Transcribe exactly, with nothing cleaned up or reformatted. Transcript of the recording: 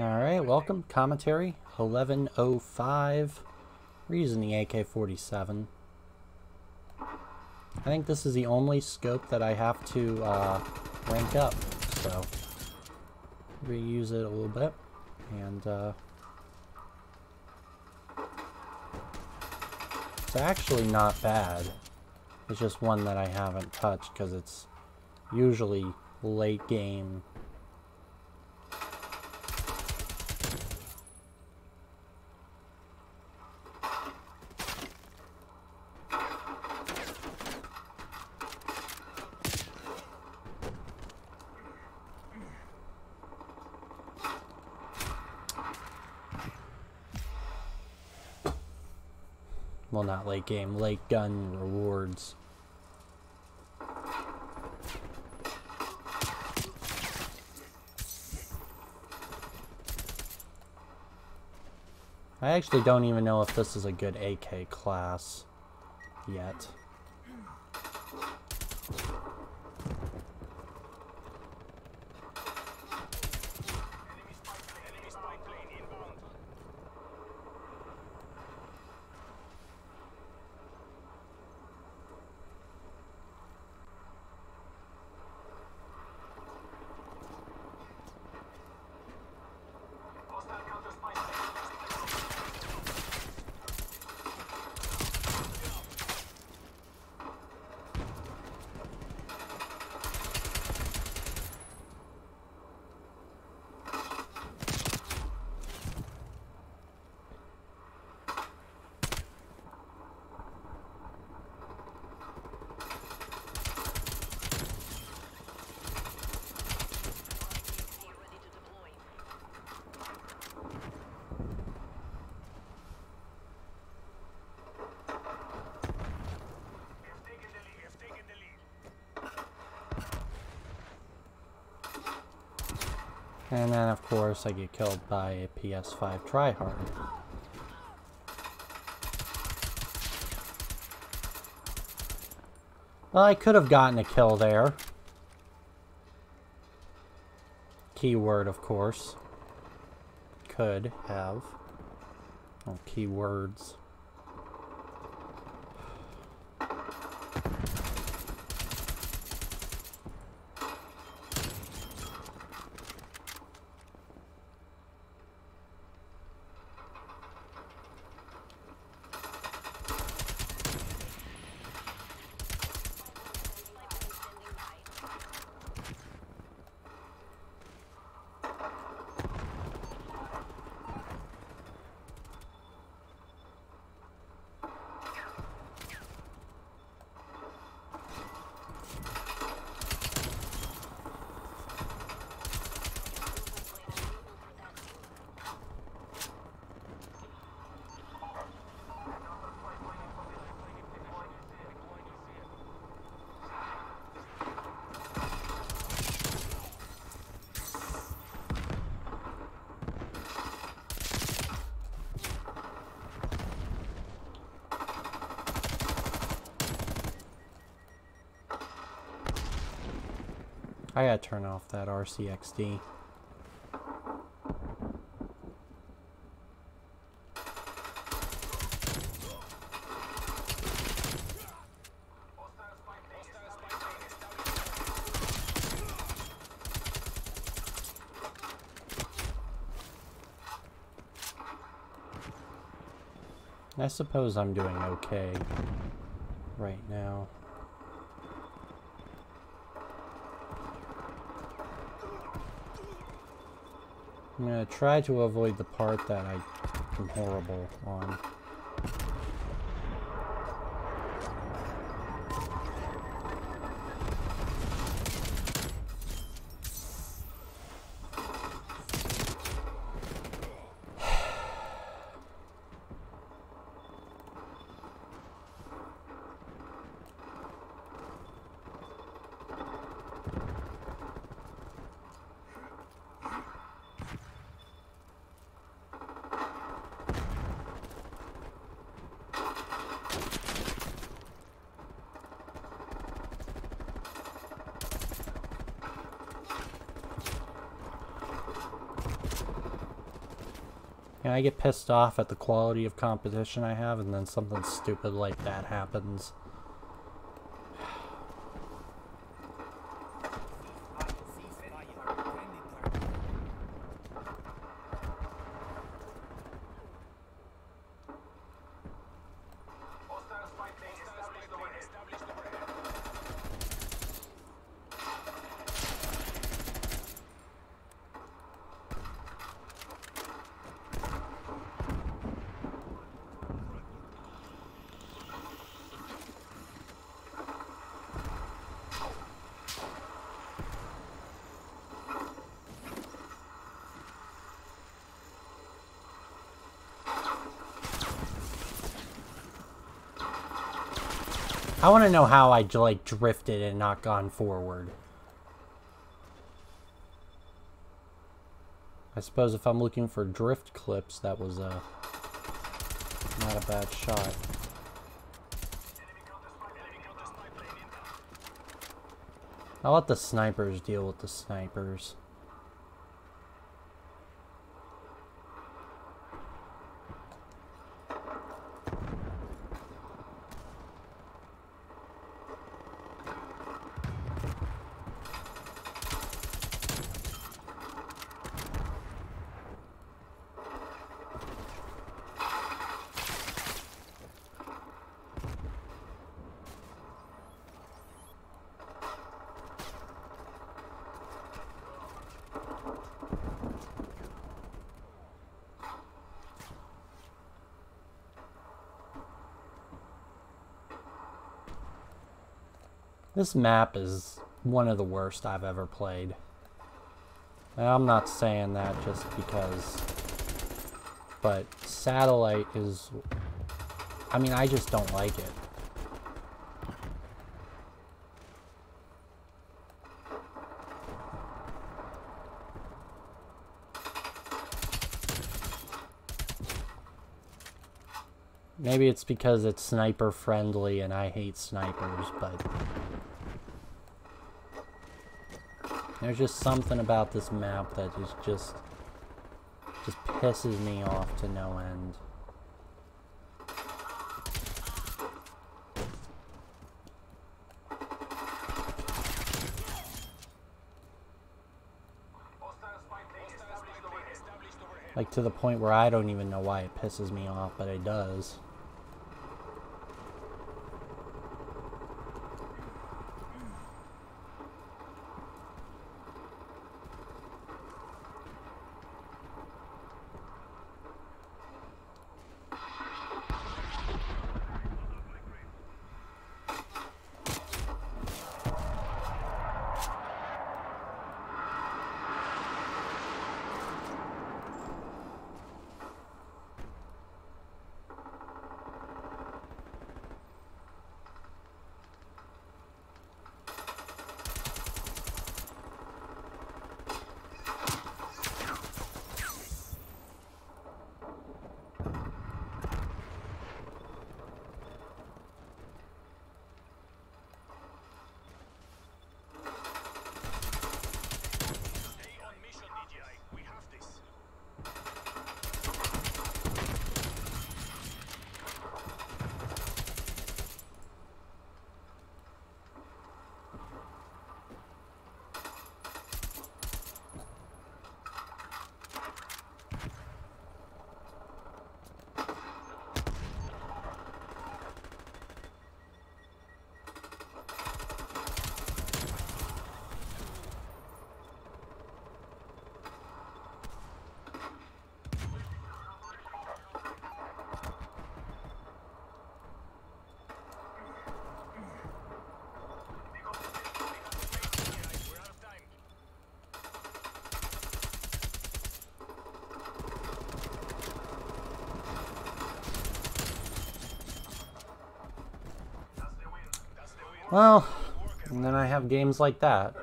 Alright, welcome. Commentary eleven oh five. We're using the A K forty-seven. I think this is the only scope that I have to uh, rank up, so reuse it a little bit. And uh, it's actually not bad. It's just one that I haven't touched because it's usually late game. Well, not late game, late gun rewards. I actually don't even know if this is a good A K class yet. And then, of course, I get killed by a P S five tryhard. Well, I could have gotten a kill there. Keyword, of course. Could have. Oh, keywords. I gotta turn off that R C X D. I suppose I'm doing okay right now. I'm gonna try to avoid the part that I am horrible on. You know, I get pissed off at the quality of competition I have, and then something stupid like that happens. I want to know how I like drifted and not gone forward. I suppose if I'm looking for drift clips, that was uh, not a bad shot. I'll let the snipers deal with the snipers. This map is one of the worst I've ever played. And I'm not saying that just because, but Satellite is, I mean, I just don't like it. Maybe it's because it's sniper friendly and I hate snipers, but there's just something about this map that is just just pisses me off to no end. Like to the point where I don't even know why it pisses me off, but it does. Well, and then I have games like that.